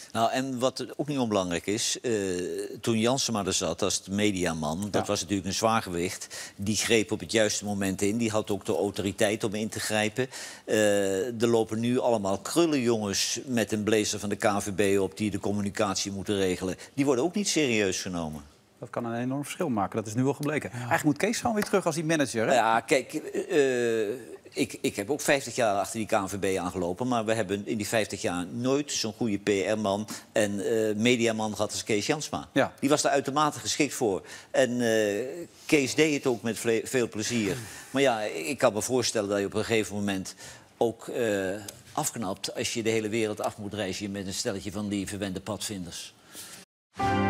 Nou, en wat ook niet onbelangrijk is, toen Jansema er zat als de mediaman, dat was natuurlijk een zwaargewicht. Die greep op het juiste moment in. Die had ook de autoriteit om in te grijpen. Er lopen nu allemaal krullenjongens met een blazer van de KNVB op die de communicatie moeten regelen. Die worden ook niet serieus genomen. Dat kan een enorm verschil maken. Dat is nu wel gebleken. Eigenlijk moet Kees gewoon weer terug als die manager. Hè? Ja, kijk, ik heb ook 50 jaar achter die KNVB aangelopen. Maar we hebben in die 50 jaar nooit zo'n goede PR-man en mediaman gehad als Kees Jansma. Ja. Die was er uitermate geschikt voor. En Kees deed het ook met veel plezier. Maar ja, ik kan me voorstellen dat je op een gegeven moment ook afknapt als je de hele wereld af moet reizen met een stelletje van die verwende padvinders.